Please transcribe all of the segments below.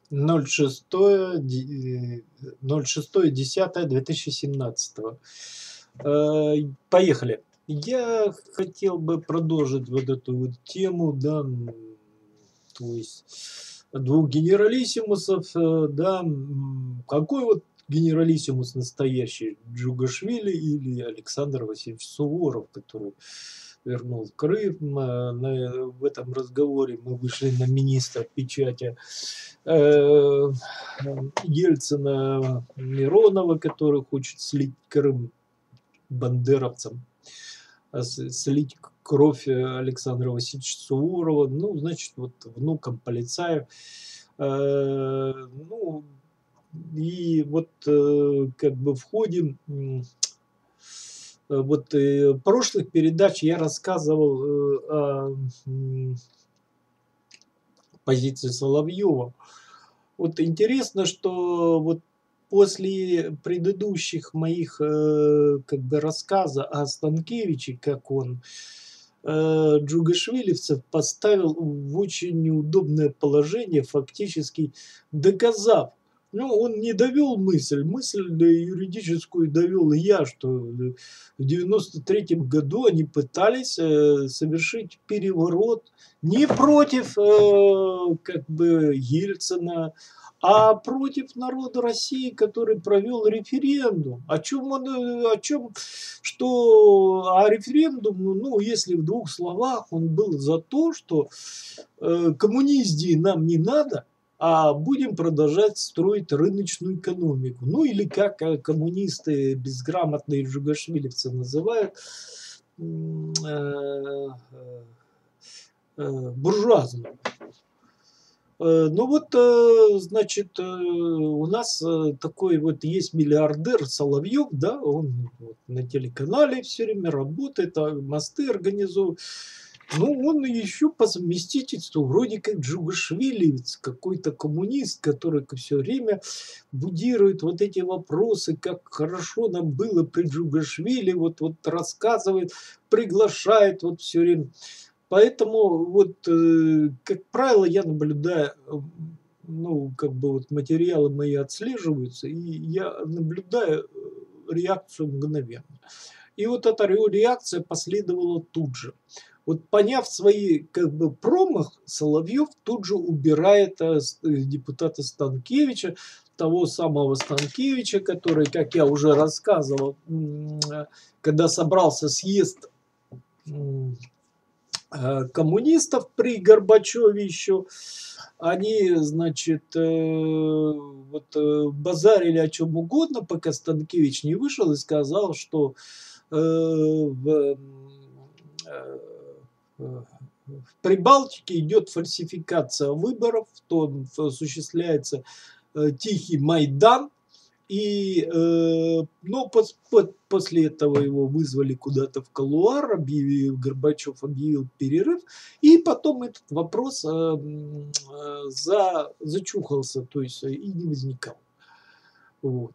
06.10.2017. Поехали. Я хотел бы продолжить вот эту вот тему, да, то есть двух генералиссимусов, да, какой вот генералиссимус настоящий, Джугашвили или Александр Васильевич Суворов, который вернул Крым. В этом разговоре мы вышли на министра печати э, Ельцина Миронова, который хочет слить Крым бандеровцам, слить кровь Александра Васильевича Суворова, ну, значит, вот внуком Полицаев. Ну, и вот как бы в ходе вот прошлых передач я рассказывал о позиции Соловьева. Вот интересно, что вот после предыдущих моих как бы рассказа о Станкевиче, как он джугашвилевцев поставил в очень неудобное положение, фактически доказав. Ну, он не довел мысль юридическую довел я, что в 93-м году они пытались совершить переворот не против как бы Ельцина, а против народа России, который провел референдум. О чем, а референдум, ну, если в двух словах, он был за то, что коммуниздии нам не надо, а будем продолжать строить рыночную экономику. Ну, или как коммунисты, безграмотные джугашвилевцы называют, буржуазную. Ну вот, значит, у нас такой вот есть миллиардер Соловьев, да, он вот на телеканале все время работает, мосты организует. Ну, он еще по совместительству вроде как джугашвилевец, какой-то коммунист, который все время будирует вот эти вопросы, как хорошо нам было при Джугашвили, вот рассказывает, приглашает вот все время. Поэтому вот, как правило, я наблюдаю, ну, как бы вот материалы мои отслеживаются, и я наблюдаю реакцию мгновенно. И вот эта реакция последовала тут же. Вот поняв свои как бы промах, Соловьев тут же убирает депутата Станкевича, того самого Станкевича, который, как я уже рассказывал, когда собрался съезд коммунистов при Горбачеве еще, они, значит, базарили о чем угодно, пока Станкевич не вышел и сказал, что в Прибалтике идет фальсификация выборов, то осуществляется тихий Майдан, и, но после этого его вызвали куда-то в кулуар, Горбачев объявил перерыв, и потом этот вопрос зачухался, то есть и не возникал. Вот.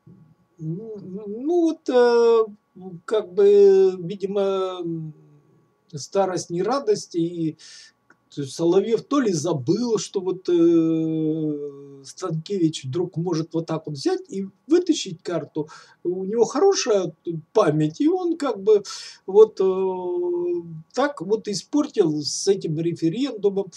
Ну вот, как бы, видимо, старость не радость, и Соловьев то ли забыл, что вот Станкевич вдруг может вот так вот взять и вытащить карту. У него хорошая память, и он как бы вот так вот испортил с этим референдумом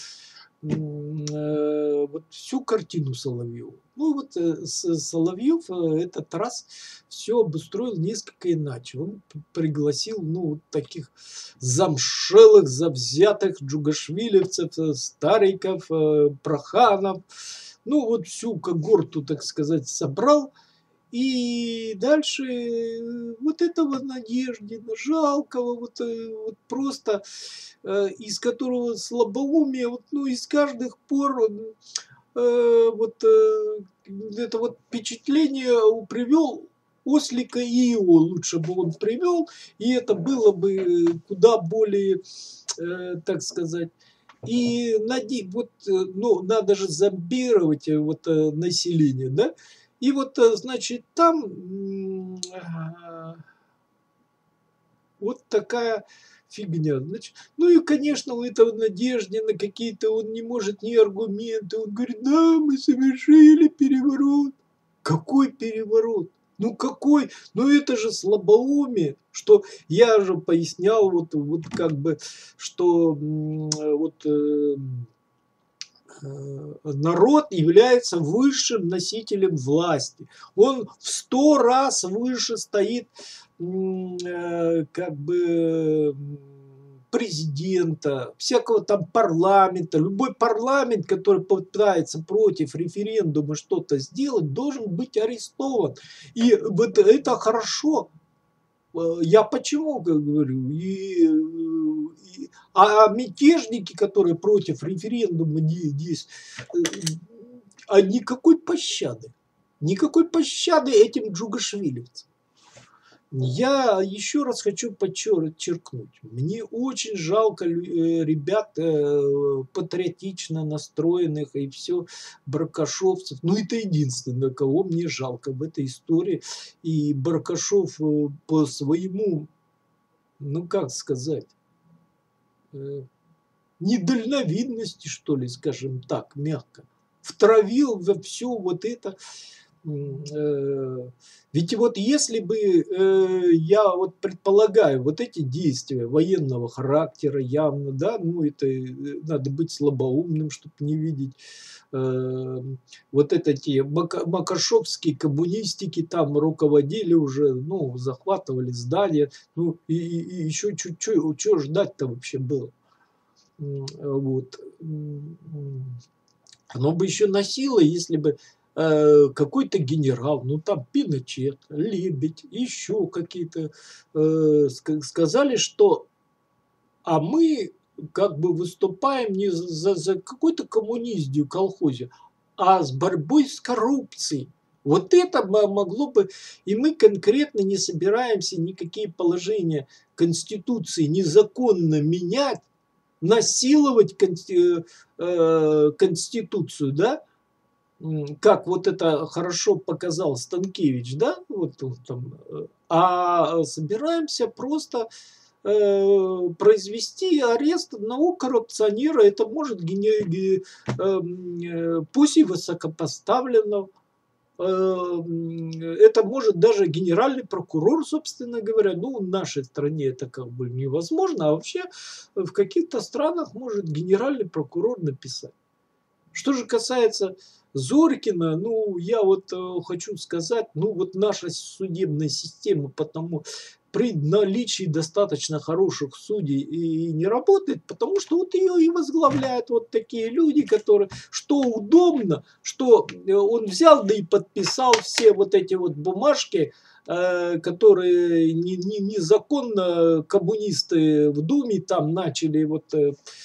вот всю картину Соловьеву. Ну вот Соловьев этот раз все обустроил несколько иначе. Он пригласил, ну, вот таких замшелых, завзятых джугашвилевцев, стариков, Проханов. Ну, вот всю когорту, так сказать, собрал. И дальше вот этого Надеждина, жалкого, вот просто, из которого слабоумие, вот, ну, из каждых пор это вот впечатление привел ослика и его лучше бы он привел, и это было бы куда более, так сказать, и вот, ну, надо же зомбировать вот население, да, и вот, значит, там вот такая фигня. Значит, ну и, конечно, у этого Надежды на какие-то, он не может ни аргументы, он говорит, да, мы совершили переворот. Какой переворот? Ну какой? Ну это же слабоумие, что я же пояснял, вот как бы, что народ является высшим носителем власти. Он в 100 раз выше стоит как бы президента, всякого там парламента. Любой парламент, который пытается против референдума что-то сделать, должен быть арестован. И вот это хорошо. Я почему говорю? А мятежники, которые против референдума здесь, никакой пощады. Никакой пощады этим джугашвилевцам. Я еще раз хочу подчеркнуть, мне очень жалко ребят патриотично настроенных и все баркашовцев. Ну это единственное, кого мне жалко в этой истории. И Баркашов по своему, ну как сказать, недальновидности, что ли, скажем так, мягко, втравил во все вот это. Ведь вот если бы, я вот предполагаю, вот эти действия военного характера явно, да, ну это надо быть слабоумным, чтобы не видеть, вот это те макашовские коммунистики там руководили уже, ну, захватывали здания, ну и еще чуть-чуть, что ждать-то вообще было? Вот. Оно бы еще носило, если бы какой-то генерал, ну там Пиночет, Лебедь, еще какие-то сказали, что а мы как бы выступаем не за какой-то коммунизм, колхозе, а с борьбой с коррупцией. Вот это могло бы, и мы конкретно не собираемся никакие положения Конституции незаконно менять, насиловать Конституцию, да, как вот это хорошо показал Станкевич, да, вот там, а собираемся просто произвести арест одного коррупционера, это может пусть и высокопоставленного, это может даже генеральный прокурор, собственно говоря. Ну, в нашей стране это как бы невозможно, а вообще в каких-то странах может генеральный прокурор написать. Что же касается Зорькина, ну, я вот хочу сказать, ну, вот наша судебная система, потому при наличии достаточно хороших судей и не работает, потому что вот ее и возглавляют вот такие люди, которые, что удобно, что он взял да и подписал все вот эти вот бумажки, которые незаконно коммунисты в Думе там начали вот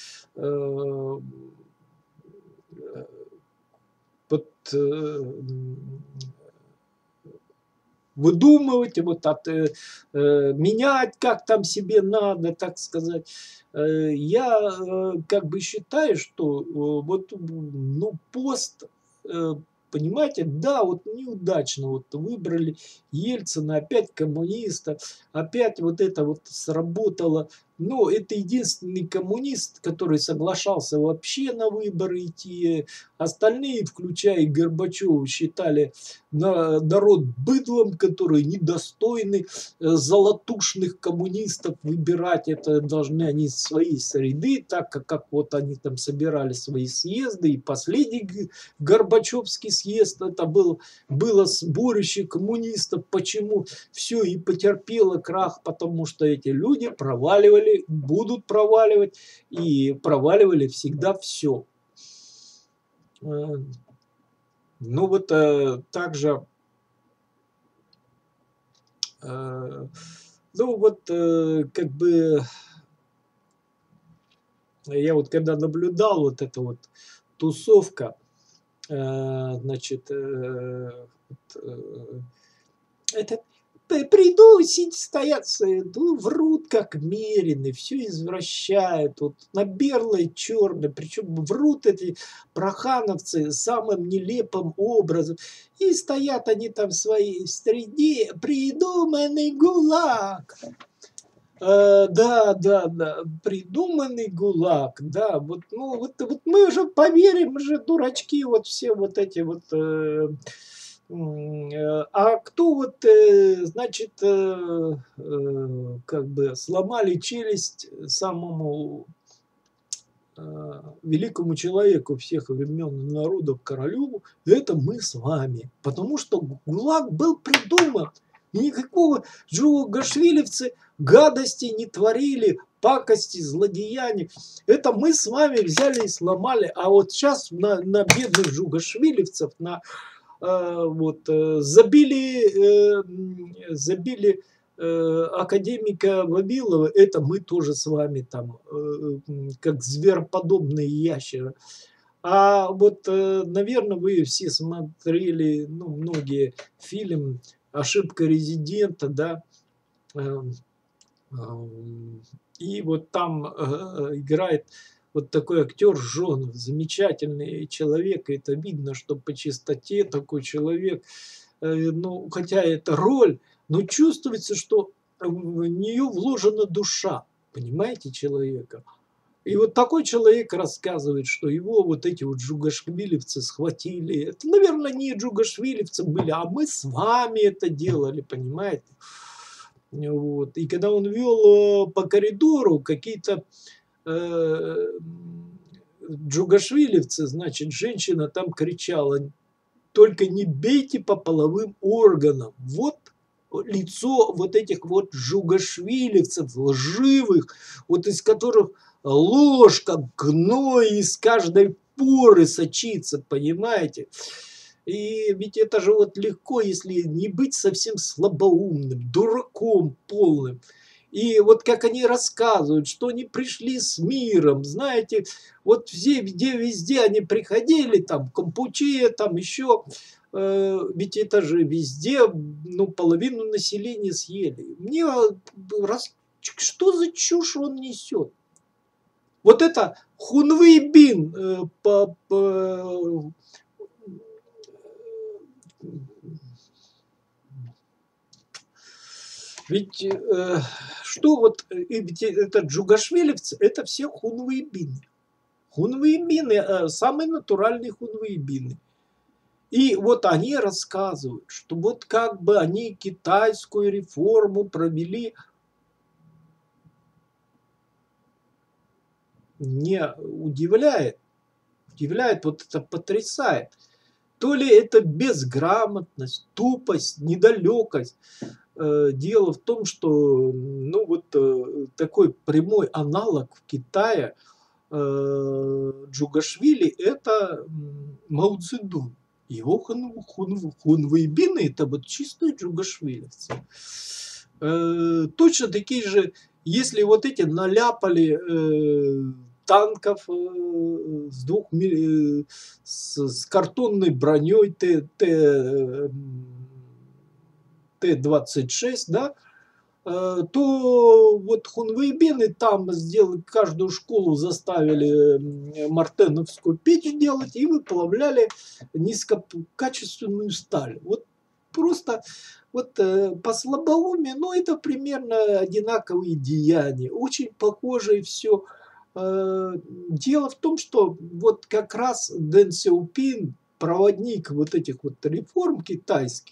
выдумывать, вот менять, как там себе надо, так сказать. Я как бы считаю, что вот, ну, пост, понимаете, да, вот неудачно вот выбрали Ельцина, опять коммуниста, опять вот это вот сработало. Но это единственный коммунист, который соглашался вообще на выборы идти. Остальные, включая Горбачева, считали народ быдлом, которые недостойны золотушных коммунистов выбирать. Это должны они из своей среды, так как вот они там собирали свои съезды. И последний Горбачевский съезд, это было сборище коммунистов. Почему все и потерпело крах? Потому что эти люди проваливали, будут проваливать и проваливали всегда все. Ну вот также, ну вот как бы я вот когда наблюдал вот эта вот тусовка, значит, это приду, стоят, ну, врут как мерины, все извращают, вот на белое черное, причем врут эти прохановцы самым нелепым образом, и стоят они там в своей среде, придуманный ГУЛАГ. Да, да, да, придуманный ГУЛАГ, да, вот, ну, вот мы уже поверим, мы же дурачки, вот все вот эти вот, а кто вот, значит, как бы сломали челюсть самому великому человеку всех времен и народов, королю, это мы с вами. Потому что ГУЛАГ был придуман. И никакого джугашвилевцы гадости не творили, пакости, злодеяний. Это мы с вами взяли и сломали. А вот сейчас на бедных джугашвилевцев, забили академика Вавилова, это мы тоже с вами там, как звероподобные ящеры. А вот, наверное, вы все смотрели, ну, многие фильм «Ошибка резидента», да, эм, и вот там играет вот такой актер Жонов, замечательный человек, и это видно, что по чистоте такой человек, ну, хотя это роль, но чувствуется, что в нее вложена душа, понимаете, человека. И вот такой человек рассказывает, что его вот эти вот джугашвилевцы схватили. Это, наверное, не джугашвилевцы были, а мы с вами это делали, понимаете. Вот. И когда он вел по коридору, какие-то джугашвилевцы, значит, женщина там кричала: только не бейте по половым органам. Вот лицо вот этих вот джугашвилевцев, лживых, вот из которых ложь, как гной из каждой поры сочится, понимаете? И ведь это же вот легко, если не быть совсем слабоумным, дураком полным. И вот как они рассказывают, что они пришли с миром, знаете, вот где везде они приходили, там, Кампучия, там еще, ведь это же везде, ну, половину населения съели. Мне что за чушь он несет? Вот это Хунвейбин ведь что вот, ведь это джугашвилевцы, это все хунвейбины. Хунвейбины, самые натуральные хунвейбины. И вот они рассказывают, что вот как бы они китайскую реформу провели. Не удивляет, удивляет, вот это потрясает. То ли это безграмотность, тупость, недалекость. Дело в том, что, ну, вот такой прямой аналог в Китае Джугашвили — это Мао Цзэдун. Его хунвейбины — это вот чистые джугашвилевцы. Точно такие же, если вот эти наляпали танков с картонной броней Т-26, да, то вот хунвейбины там сделали, каждую школу заставили мартеновскую печь делать и выплавляли низкокачественную сталь. Вот просто вот по слабоумию, но это примерно одинаковые деяния, очень похоже и все. Дело в том, что вот как раз Дэн Сяопин, проводник вот этих вот реформ китайских,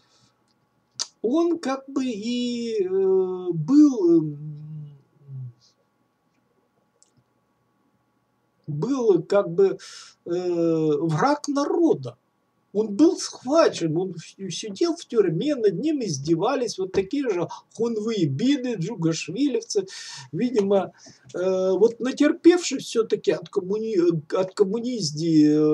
он как бы и был как бы враг народа. Он был схвачен, он сидел в тюрьме, над ним издевались вот такие же хунвейбины, джугашвилевцы, видимо, вот натерпевшись все-таки от коммунизма,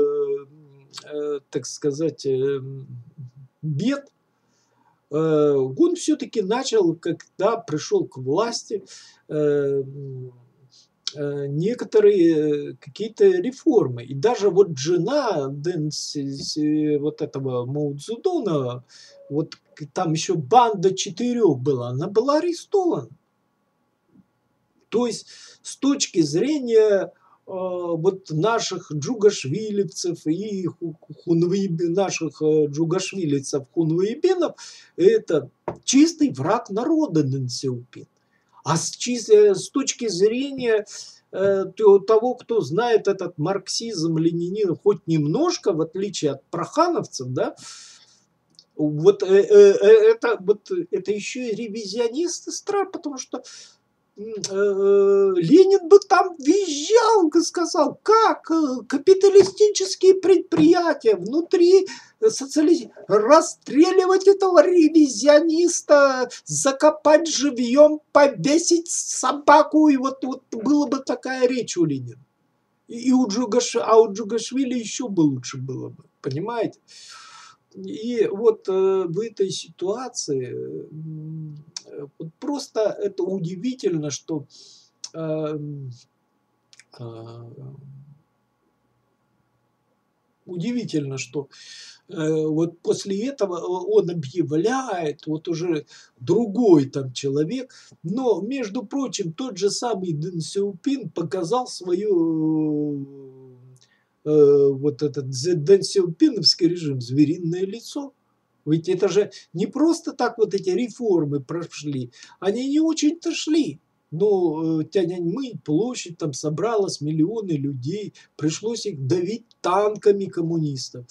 так сказать, бед, он все-таки начал, когда пришел к власти, некоторые какие-то реформы. И даже вот жена вот этого Мао Цзэдуна, вот там еще банда 4 была, она была арестована. То есть с точки зрения вот наших джугашвилевцев и наших джугашвилевцев хунвейбинов, это чистый враг народа Дэн Сяопин. А с точки зрения того, кто знает этот марксизм, ленинизм хоть немножко, в отличие от прохановцев, да, это еще и ревизионисты страны, потому что Ленин бы там визжал, сказал, как капиталистические предприятия внутри социализма расстреливать этого ревизиониста, закопать живьем, повесить собаку, и вот была бы такая речь у Ленина. И у Джугашвили еще бы лучше было бы, понимаете? И вот в этой ситуации вот просто это удивительно, что э, удивительно, что вот после этого он объявляет, вот уже другой там человек, но, между прочим, тот же самый Дэн Сяопин показал свое вот этот Дэн Сяопиновский режим, звериное лицо. Ведь это же не просто так вот эти реформы прошли, они не очень-то шли. Но Тяньаньмэнь, площадь, там собралось миллионы людей, пришлось их давить танками коммунистов.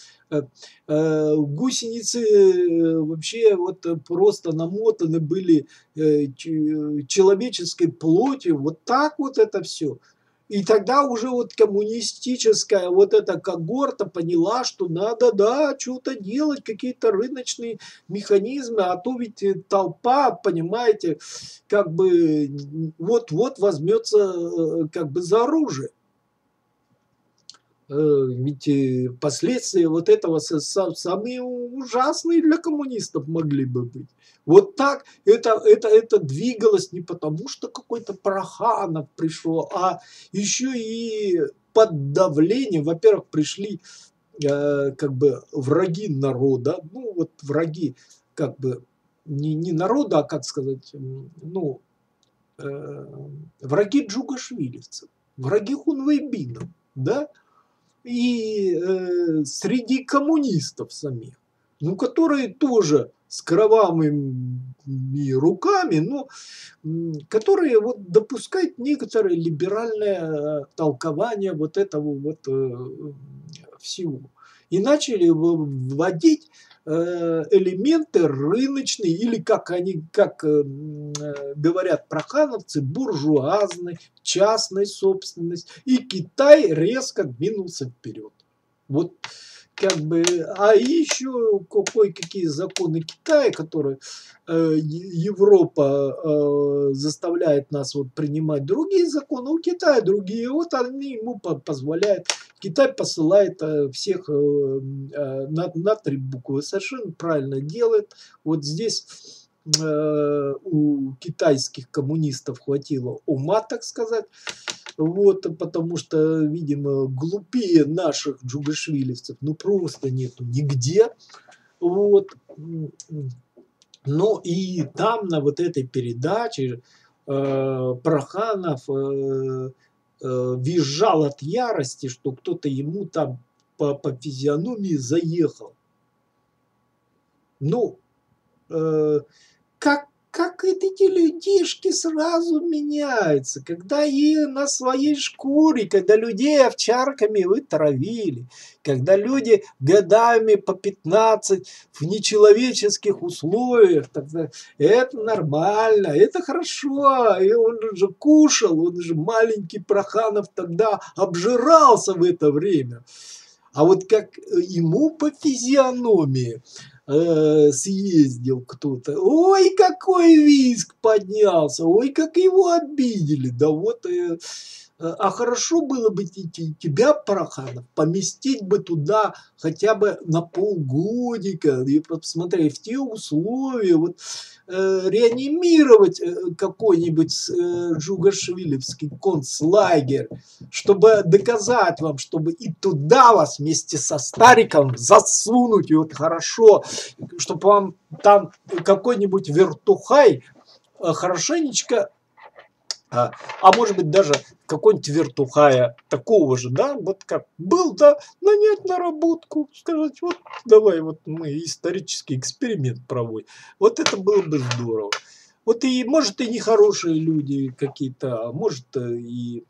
Гусеницы вообще вот просто намотаны были человеческой плотью, вот так вот это все. И тогда уже вот коммунистическая вот эта когорта поняла, что надо, да, что-то делать, какие-то рыночные механизмы, а то ведь толпа, понимаете, как бы вот-вот возьмется как бы за оружие. Ведь последствия вот этого самые ужасные для коммунистов могли бы быть. Вот так это двигалось не потому, что какой-то Проханов пришел, а еще и под давлением. Во-первых, пришли как бы враги народа, ну вот враги как бы не народа, а как сказать, ну враги джугашвилевцев, враги хунвейбинов, да, и среди коммунистов самих, ну, которые тоже с кровавыми руками, но которые вот допускают некоторое либеральное толкование вот этого вот всего. И начали вводить элементы рыночные, или как говорят прохановцы, буржуазной, частной собственности. И Китай резко двинулся вперед. Вот как бы, а еще кое-какие законы Китая, которые Европа заставляет нас вот принимать другие законы, у Китая другие, вот они ему позволяют. Китай посылает всех на 3 буквы, совершенно правильно делает. Вот здесь у китайских коммунистов хватило ума, так сказать, вот, потому что, видимо, глупее наших джугашвилевцев, ну, просто нету нигде, вот. Ну, и там на вот этой передаче Проханов визжал от ярости, что кто-то ему там по физиономии заехал. Ну, как эти людишки сразу меняются, когда и на своей шкуре, когда людей овчарками вы травили, когда люди годами по 15 в нечеловеческих условиях, тогда это нормально, это хорошо, и он же кушал, он же маленький Проханов тогда обжирался в это время. А вот как ему по физиономии съездил кто-то, ой, какой визг поднялся, ой, как его обидели, да вот, а хорошо было бы тебя, Проханов, поместить бы туда хотя бы на полгодика, и посмотри, в те условия, вот, реанимировать какой-нибудь джугашвилевский концлагерь, чтобы доказать вам, чтобы и туда вас вместе со Стариком засунуть, и вот хорошо, чтобы вам там какой-нибудь вертухай хорошенечко, а может быть даже какой-нибудь вертухая такого же, да, вот как был, да, нанять наработку, сказать, вот давай вот мы исторический эксперимент проводим. Вот это было бы здорово. Вот и, может, и нехорошие люди какие-то, а может, и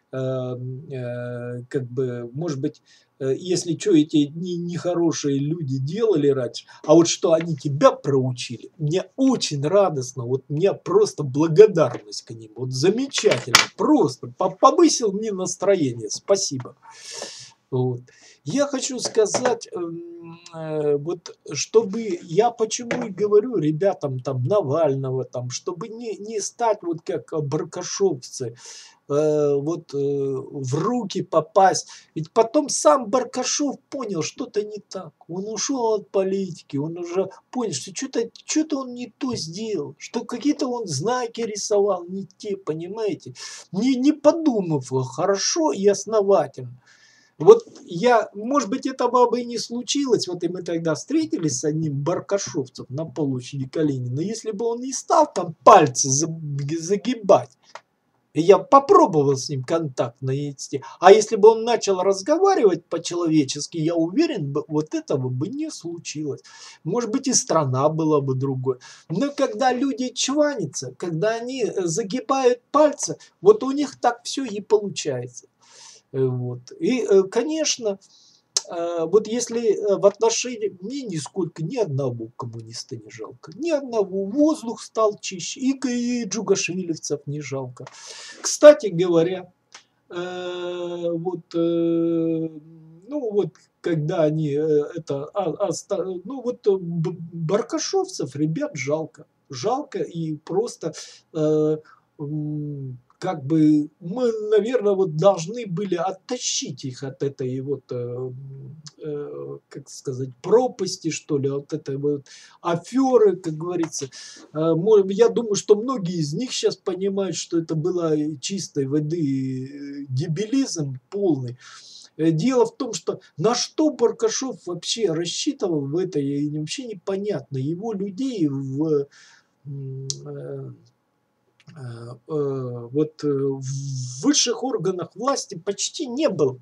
как бы, может быть, если что эти нехорошие люди делали раньше, а вот что они тебя проучили, мне очень радостно, вот у меня просто благодарность к ним, вот замечательно, просто повысил мне настроение, спасибо. Вот. Я хочу сказать, вот чтобы, я почему и говорю ребятам там Навального, там, чтобы не стать вот как баркашовцы, вот в руки попасть. Ведь потом сам Баркашов понял, что-то не так. Он ушел от политики, он уже понял, что что-то он не то сделал, что какие-то он знаки рисовал не те, понимаете, не подумав хорошо и основательно. Вот я, может быть, этого бы и не случилось, вот и мы тогда встретились с одним баркашовцем на площади Калинина, если бы он не стал там пальцы загибать, и я попробовал с ним контакт навести, а если бы он начал разговаривать по-человечески, я уверен, вот этого бы не случилось. Может быть, и страна была бы другой. Но когда люди чванятся, когда они загибают пальцы, вот у них так все и получается. Вот. И, конечно, вот если в отношении, мне нисколько ни одного коммуниста не жалко, ни одного, воздух стал чище, и джугашвилевцев не жалко. Кстати говоря, вот, ну вот, когда они ну вот баркашовцев, ребят, жалко. Жалко и просто как бы мы, наверное, вот должны были оттащить их от этой вот, как сказать, пропасти, что ли, от этой вот аферы, как говорится. Я думаю, что многие из них сейчас понимают, что это была чистой воды дебилизм полный. Дело в том, что на что Баркашов вообще рассчитывал в этой, вообще непонятно. Его людей в высших органах власти почти не было.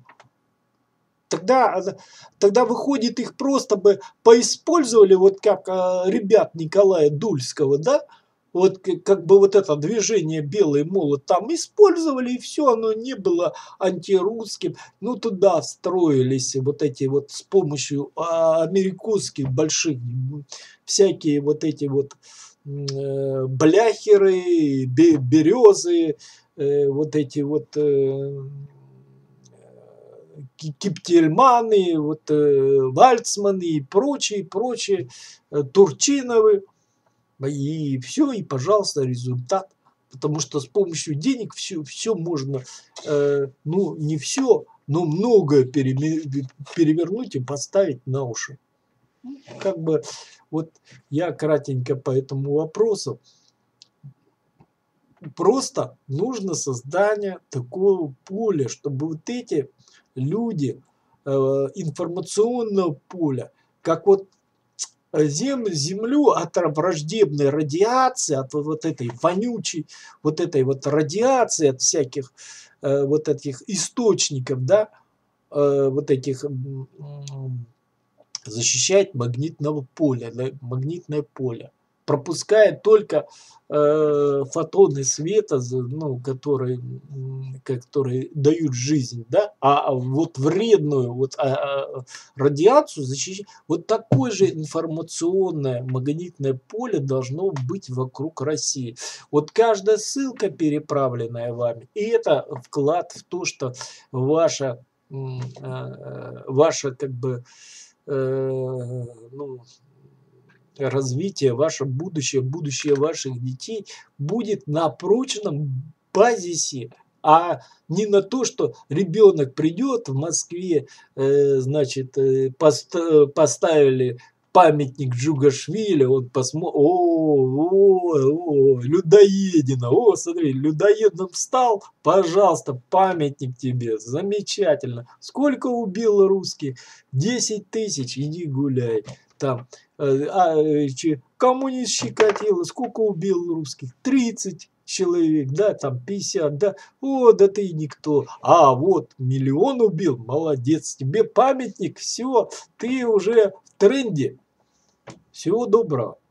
Тогда выходит, их просто бы поиспользовали, вот как ребят Николая Дульского, да, вот как бы вот это движение «Белый молот» там использовали, и все, оно не было антирусским. Ну, туда встроились вот эти вот с помощью американских больших всякие вот эти вот бляхеры, березы, вот эти вот Киптельманы, вот, Вальцманы и прочие, Турчиновы. И все, и, пожалуйста, результат. Потому что с помощью денег все можно, ну, не все, но многое перевернуть и поставить на уши. Как бы вот я кратенько по этому вопросу. Просто нужно создание такого поля, чтобы вот эти люди информационного поля, как вот землю от враждебной радиации, от вот этой вонючей, вот этой вот радиации, от всяких вот этих источников, да, вот этих защищает магнитного поля, магнитное поле. Пропускает только фотоны света, ну, которые дают жизнь, да, а вот вредную вот, радиацию защищать. Вот такое же информационное магнитное поле должно быть вокруг России. Вот каждая ссылка, переправленная вами, и это вклад в то, что ваша как бы ну, развитие, ваше будущее ваших детей будет на прочном базисе, а не на то, что ребенок придет в Москве, значит, поставили памятник Джугашвили, он посмотрит, людоедина, смотри, людоедом стал, пожалуйста, памятник тебе, замечательно. Сколько убил русских? 10 тысяч, иди гуляй. Там, коммунист Щекотило, сколько убил русских? 30 человек, да, там 50, да, да ты никто, вот 1 миллион убил, молодец, тебе памятник, все, ты уже в тренде, всего доброго.